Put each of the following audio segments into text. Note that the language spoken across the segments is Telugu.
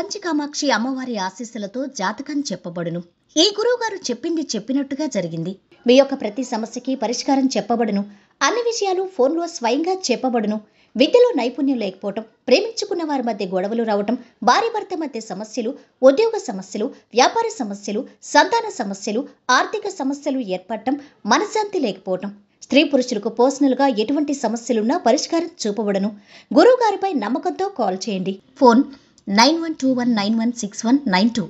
కంచికామాక్షి అమ్మవారి ఆశీస్సులతో జాతకం చెప్పబడును. ఈ గురువుగారు చెప్పింది చెప్పినట్టుగా జరిగింది. మీ యొక్క ప్రతి సమస్యకి పరిష్కారం చెప్పబడును. అన్ని విషయాలు ఫోన్లో స్వయంగా చెప్పబడును. విద్యలో నైపుణ్యం లేకపోవటం, ప్రేమించుకున్న వారి మధ్య గొడవలు రావటం, భార్యాభర్త మధ్య సమస్యలు, ఉద్యోగ సమస్యలు, వ్యాపార సమస్యలు, సంతాన సమస్యలు, ఆర్థిక సమస్యలు ఏర్పడటం, మనశ్శాంతి లేకపోవటం, స్త్రీ పురుషులకు పర్సనల్గా ఎటువంటి సమస్యలున్నా పరిష్కారం చూపబడును. గురువుగారిపై నమ్మకంతో కాల్ చేయండి. ఫోన్ 9121916192.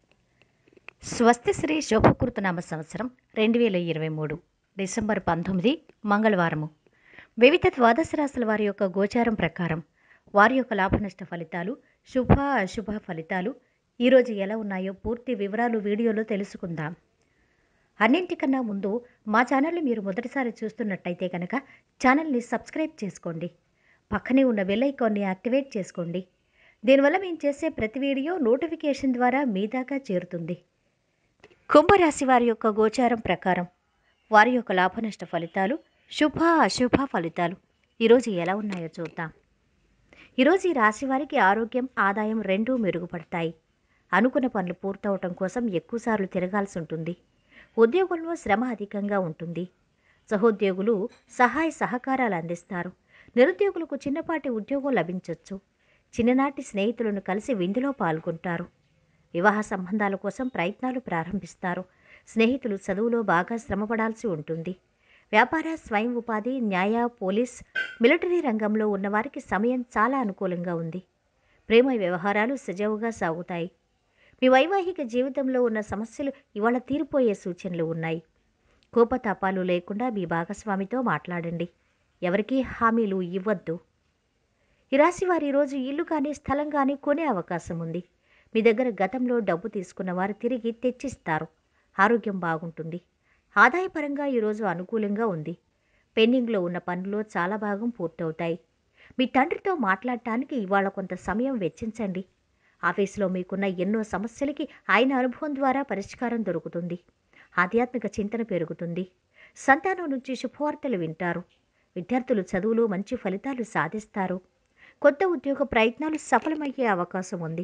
స్వస్తి శ్రీ శోభకృతనామ సంవత్సరం 2023 డిసెంబర్ 19 మంగళవారము. వివిధ ద్వాదశ రాశుల వారి యొక్క గోచారం ప్రకారం వారి యొక్క లాభనష్ట ఫలితాలు, శుభ అశుభ ఫలితాలు ఈరోజు ఎలా ఉన్నాయో పూర్తి వివరాలు వీడియోలో తెలుసుకుందాం. అన్నింటికన్నా ముందు మా ఛానల్ని మీరు మొదటిసారి చూస్తున్నట్టయితే కనుక ఛానల్ని సబ్స్క్రైబ్ చేసుకోండి. పక్కనే ఉన్న బెల్ ఐకాన్ని యాక్టివేట్ చేసుకోండి. దీనివల్ల మేము చేసే ప్రతి వీడియో నోటిఫికేషన్ ద్వారా మీ దాకా చేరుతుంది. కుంభరాశి వారి యొక్క గోచారం ప్రకారం వారి యొక్క లాభనష్ట ఫలితాలు, శుభ అశుభ ఫలితాలు ఈరోజు ఎలా ఉన్నాయో చూద్దాం. ఈరోజు ఈ రాశి వారికి ఆరోగ్యం, ఆదాయం రెండూ మెరుగుపడతాయి. అనుకున్న పనులు పూర్తవటం కోసం ఎక్కువసార్లు తిరగాల్సి ఉంటుంది. ఉద్యోగంలో శ్రమ అధికంగా ఉంటుంది. సహోద్యోగులు సహాయ సహకారాలు అందిస్తారు. నిరుద్యోగులకు చిన్నపాటి ఉద్యోగం లభించవచ్చు. చిన్ననాటి స్నేహితులను కలిసి విందులో పాల్గొంటారు. వివాహ సంబంధాల కోసం ప్రయత్నాలు ప్రారంభిస్తారు. స్నేహితులు చదువులో బాగా శ్రమపడాల్సి ఉంటుంది. వ్యాపార, స్వయం ఉపాధి, న్యాయ, పోలీస్, మిలిటరీ రంగంలో ఉన్నవారికి సమయం చాలా అనుకూలంగా ఉంది. ప్రేమ వ్యవహారాలు సజావుగా సాగుతాయి. మీ వైవాహిక జీవితంలో ఉన్న సమస్యలు ఇవాళ తీరిపోయే సూచనలు ఉన్నాయి. కోపతాపాలు లేకుండా మీ భాగస్వామితో మాట్లాడండి. ఎవరికీ హామీలు ఇవ్వద్దు. ఈ రాశి వారు ఈరోజు ఇల్లు కానీ స్థలం కానీ కొనే అవకాశం ఉంది. మీ దగ్గర గతంలో డబ్బు తీసుకున్న వారు తిరిగి తెచ్చిస్తారు. ఆరోగ్యం బాగుంటుంది. ఆదాయపరంగా ఈరోజు అనుకూలంగా ఉంది. పెండింగ్లో ఉన్న పనుల్లో చాలా భాగం పూర్తవుతాయి. మీ తండ్రితో మాట్లాడటానికి ఇవాళ కొంత సమయం వెచ్చించండి. ఆఫీసులో మీకున్న ఎన్నో సమస్యలకి ఆయన అనుభవం ద్వారా పరిష్కారం దొరుకుతుంది. ఆధ్యాత్మిక చింతన పెరుగుతుంది. సంతానం నుంచి శుభవార్తలు వింటారు. విద్యార్థులు చదువులో మంచి ఫలితాలు సాధిస్తారు. కొత్త ఉద్యోగ ప్రయత్నాలు సఫలమయ్యే అవకాశం ఉంది.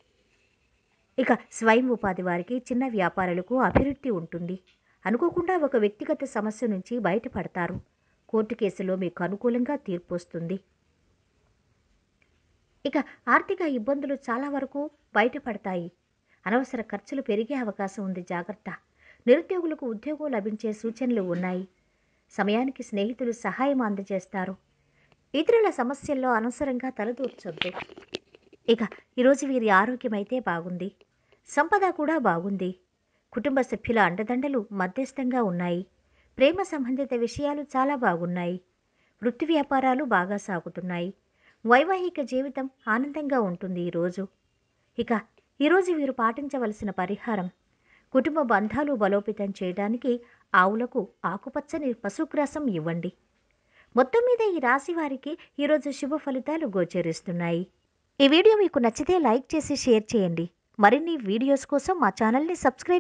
ఇక స్వయం ఉపాధి వారికి, చిన్న వ్యాపారులకు అభివృద్ధి ఉంటుంది. అనుకోకుండా ఒక వ్యక్తిగత సమస్య నుంచి బయటపడతారు. కోర్టు కేసులో మీకు అనుకూలంగా తీర్పు వస్తుంది. ఇక ఆర్థిక ఇబ్బందులు చాలా వరకు బయటపడతాయి. అనవసర ఖర్చులు పెరిగే అవకాశం ఉంది, జాగ్రత్త. నిరుద్యోగులకు ఉద్యోగం లభించే సూచనలు ఉన్నాయి. సమయానికి స్నేహితులు సహాయం అందజేస్తారు. ఇతరుల సమస్యల్లో అనవసరంగా తలదూర్చొద్దు. ఇక ఈరోజు వీరి ఆరోగ్యం అయితే బాగుంది. సంపద కూడా బాగుంది. కుటుంబ సభ్యుల అండదండలు మధ్యస్థంగా ఉన్నాయి. ప్రేమ సంబంధిత విషయాలు చాలా బాగున్నాయి. వృత్తి వ్యాపారాలు బాగా సాగుతున్నాయి. వైవాహిక జీవితం ఆనందంగా ఉంటుంది ఈరోజు. ఇక ఈరోజు వీరు పాటించవలసిన పరిహారం, కుటుంబ బంధాలు బలోపేతం చేయడానికి ఆవులకు ఆకుపచ్చని పశుగ్రాసం ఇవ్వండి. మొత్తం మీద ఈ రాశి వారికి ఈరోజు శుభ ఫలితాలు గోచరిస్తున్నాయి. ఈ వీడియో మీకు నచ్చితే లైక్ చేసి షేర్ చేయండి. మరిన్ని వీడియోస్ కోసం మా ఛానల్ని సబ్స్క్రైబ్